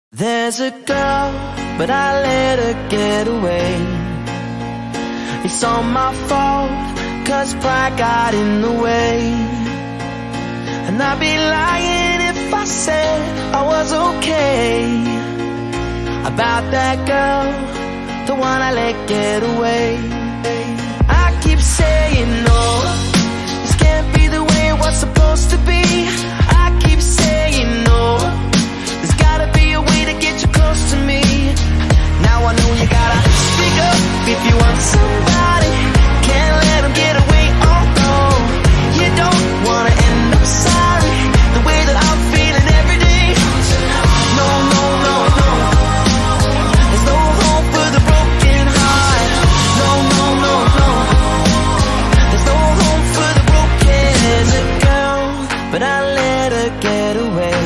There's a girl, but I let her get away. It's all my fault, cause pride got in the way. And I'd be lying if I said I was okay about that girl, the one I let get away. I keep saying no, this can't be the way it was supposed to be. I keep saying no, there's gotta be a way to get you close to me. Now I know you gotta speak up if you want somebody. Can't let them get away, oh no. You don't wanna end up sorry, the way that I'm feeling every day. No, no, no, no, there's no hope for the broken heart. No, no, no, no, there's no hope for the broken. There's a girl, but I let her get away.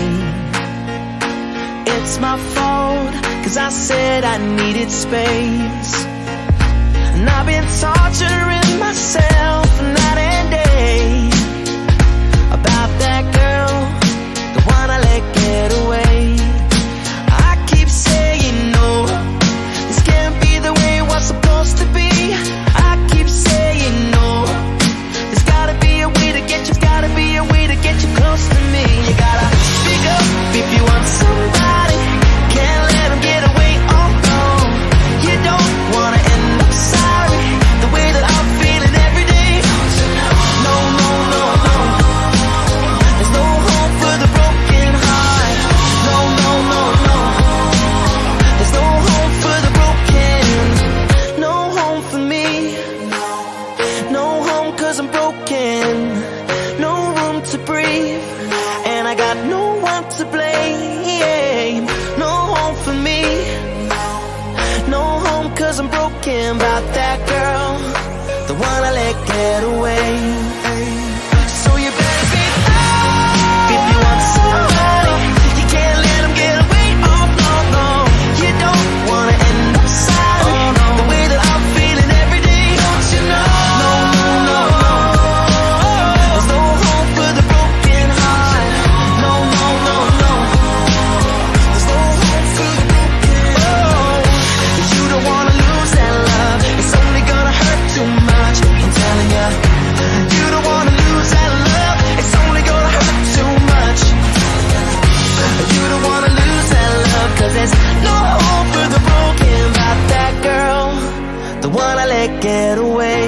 It's my fault, cause I said I needed space. And I've been torturing myself night and day about that girl, the one I let get away. I keep saying no, this can't be the way it was supposed to be. I keep saying no, there's gotta be a way to get you, gotta be a way to get you close to me. You gotta speak up if you want somebody. Can't let them get away, oh no. You don't wanna end up sorry, the way that I'm feeling every day. No, no, no, no, there's no hope for the broken heart. No, no, no, no, there's no hope for the broken. No home for me, no home cause I'm broken. No room to breathe, and I got no one to blame. No home for me, no home cause I'm broken about that girl, the one I let get away. So you better be up if you want somebody. You can't let them get away, oh no, no. You don't wanna end up sorry, the way that I'm feeling every day. Don't you know? No, no, no, no, there's no hope for the broken heart. No, no, no, no, there's no hope for the broken. Oh, you don't wanna lose that love, it's only gonna hurt too much. I'm telling ya, you don't wanna lose that love, it's only gonna hurt too much. You don't wanna lose that love, cause there's no hope for the broken about that girl, the one I let get away.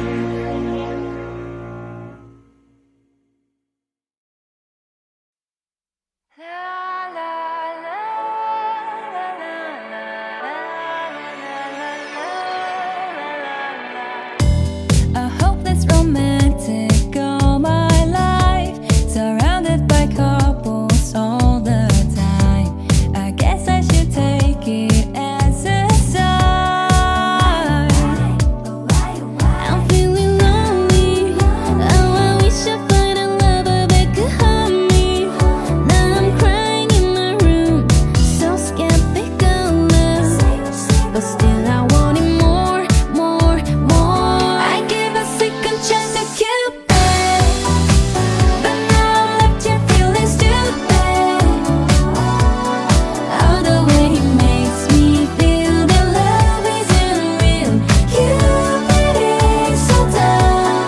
A hopeless romantic all my life, surrounded by couples all the time. I guess I should take it as a sign. I'm feeling lonely, oh I wish I find a lover that could hug me. Now I'm crying in my room, so skeptical of, but still I want it more, more, more. I gave a second chance to Cupid, but now I'm left here feeling stupid. Oh, the way he makes me feel that love isn't real. Cupid is so dumb.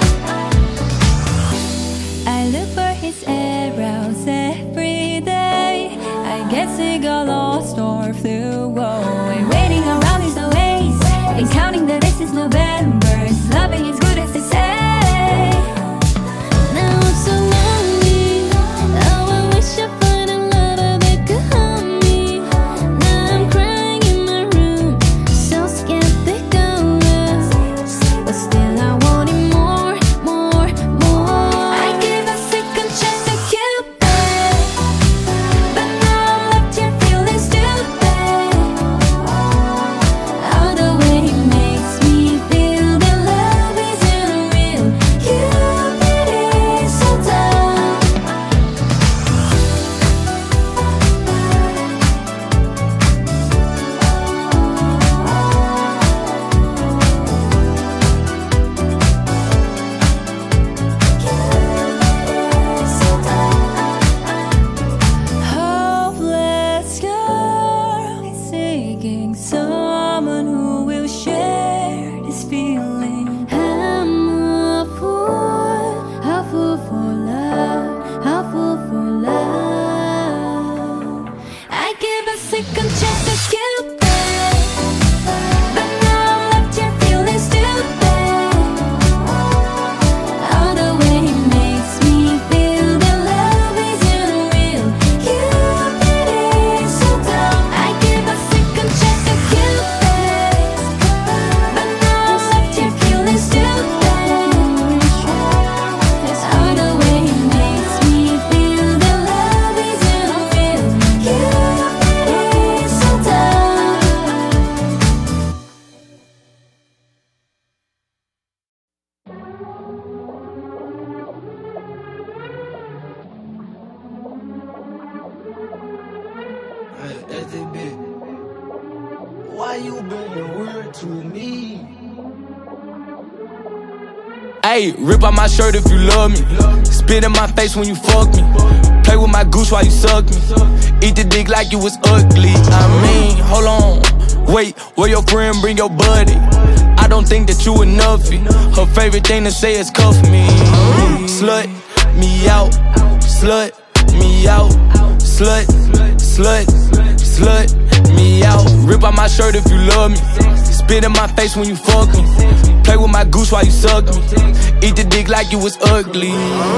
I look for his arrows every day. I guess he got lost or flew away. Waiting around is the ways, and counting the days since November. His loving is good as they say. Now I'm so lonely, oh I wish I find a lover that could hug me. Now I'm crying in my room, so skeptical of, but still I want it more, more, more. I gave a second chance to Cupid, but now I'm left here feeling stupid. a second chance to Cupid, but now I'm left here feeling stupid. All the way he makes me feel that love isn't real. Cupid is so dumb. I give a second chance to Cupid, but now I'm left here feeling stupid. All the way he makes me feel that love isn't real. Cupid is so dumb. Why you being weird to me? Ayy, rip out my shirt if you love me. Spit in my face when you fuck me. Play with my goose while you suck me. Eat the dick like you was ugly. I mean, hold on. Wait, where your friend bring your buddy? I don't think that you enoughy. Her favorite thing to say is cuff me. Slut me out. Slut me out. Slut, slut, slut me out. Rip out my shirt if you love me. Spit in my face when you fuck me. Play with my goose while you suck me. Eat the dick like you was ugly.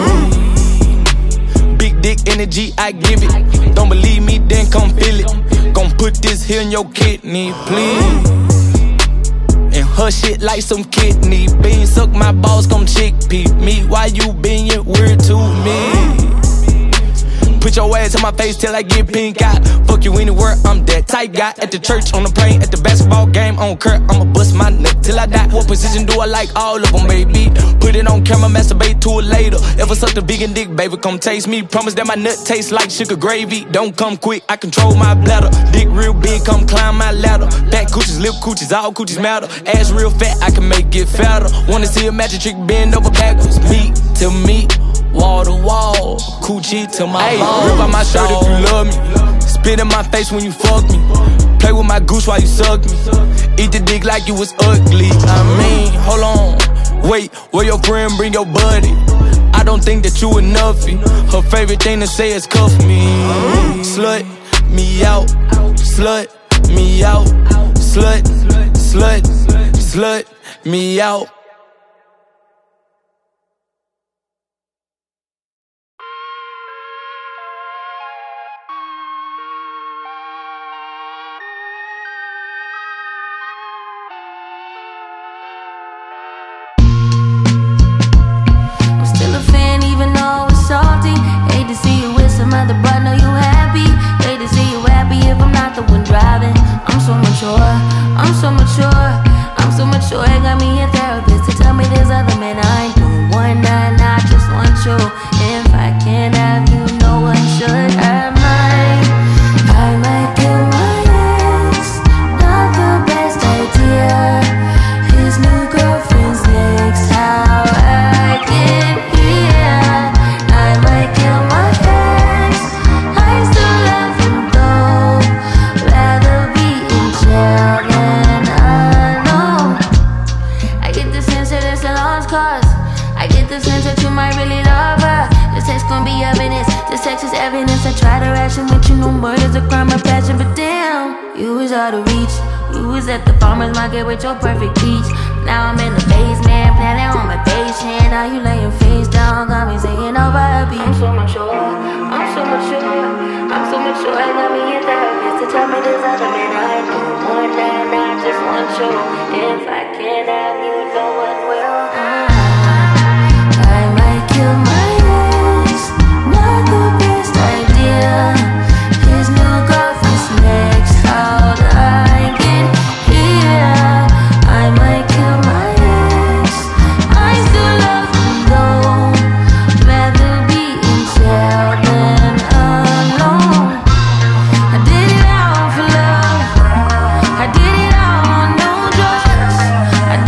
Big dick energy, I give it. Don't believe me, then come feel it. Gon' put this here in your kidney, please. And her shit like some kidney beans. Suck my balls, come chickpea me. Why you being weird to me? Put your ass in my face till I get pink eye. Fuck you anywhere, I'm that type guy. At the church, on the plane, at the basketball game, on court, I'ma bust my nut till I die. What position do I like? All of them, baby. Put it on camera, masturbate to it later. Ever sucked a vegan dick, baby, come taste me. Promise that my nut tastes like sugar gravy. Don't come quick, I control my bladder. Dick real big, come climb my ladder. Back coochies, lip coochies, all coochies matter. Ass real fat, I can make it fatter. Wanna see a magic trick bend over backwards. Meat to meat. Wall to wall, coochie to my ball. Rip out my shirt if you love me. Spit in my face when you fuck me. Play with my goose while you suck me. Eat the dick like you was ugly. I mean, hold on. Wait, where your friend bring your buddy? I don't think that you enoughy. Her favorite thing to say is cuff me. Slut me out. Slut me out. Slut, slut, slut me out. Other but know you happy. Hate to see you happy if I'm not the one driving. I'm so mature, I'm so mature, I'm so mature. It got me a therapist to tell me there's other men I ain't doing one night. I just want you. If I can't have you, no one should. I might kill my ex. Not the best idea. His new girlfriend's next. How I get here. I might kill my ex. I still love him though. Rather be in jail than alone. I get the sense that it's a lost cause. I get the sense that you might really love her. This text gon' be evidence. This text is evidence. I try to ration with you. No murder's a crime of passion. But damn, you was out of reach. You was at the farmer's market with your perfect peach. Now I'm in the basement, planning on my patient. Now you laying face down, got me singing over a beat. I'm so mature, I'm so mature, I'm so mature. I got me a therapist to tell me there's other men I do more than I just want you. If I can't have you, no one will. I might kill my ex, not the best idea. His new girlfriend's next. How'd I get here? I might kill my ex. I still love him though. Rather be in jail than alone. I did it all for love. I did it all on no drugs. I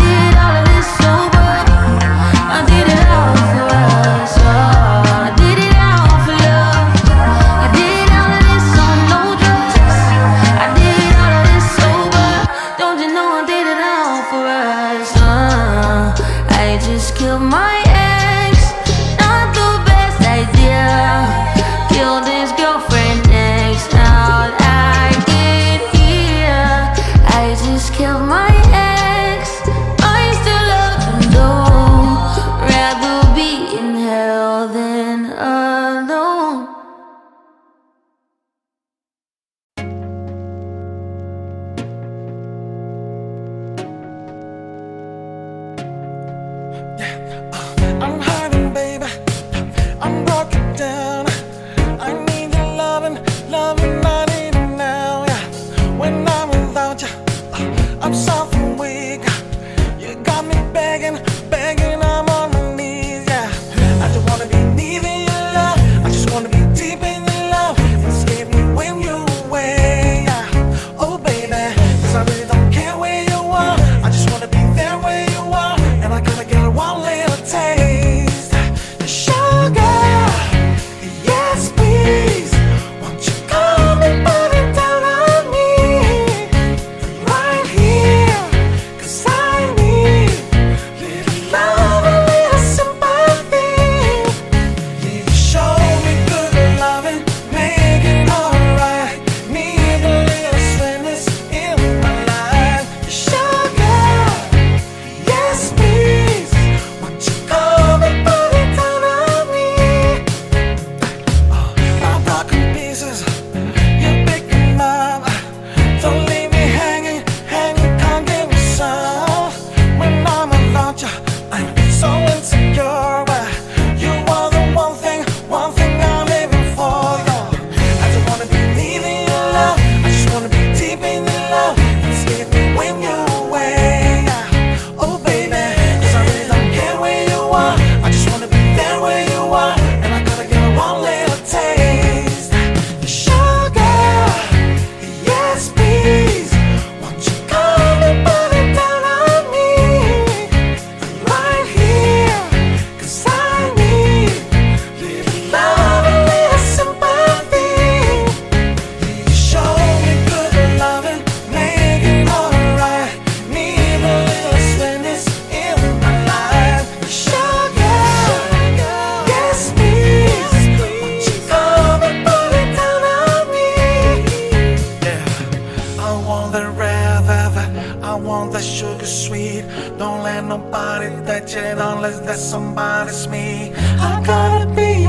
almost killed my ex. I still love him though. Rather be in hell than alone. I'm hurting, baby. I'm broken down. I need your loving, I need it now. Yeah. When I'm without you, I'm suffering weak. You got me begging, I'm on my knees. Yeah. I just wanna be needing your love. I just wanna be deep in your love. Escape me when you're away. Yeah. Oh, baby, 'cause I really don't care where you are. I just wanna be there where you are, and I gotta get one little taste. Sugar, yes please. Won't you come and put it down on me right here? 'Cause I need little love, a little sympathy. You show me good loving, make it alright. Need a little sweetness in my life. Sugar, yes please. Won't you come and put it down on me? My broken pieces, you pick them up. Don't leave me hanging, can't give me some. When I'm without you, I'm so insecure. But you are the one thing I'm living for. I just wanna be needing your love. I just wanna be deep in your love. Escape me when you're away. Oh baby, 'cause I really don't care where you are. I just wanna be there where you are, and I gotta get one little taste. Sugar, yes please. Won't you come and put it down on me right here? 'Cause I need little love, a little sympathy. You show me good loving, make it alright. Need a little sweetness in my life. Sugar, yes please. Won't you come and put it down on me? Yeah, I want that red velvet, I want that sugar sweet. Don't let nobody touch it unless that somebody's me. I gotta be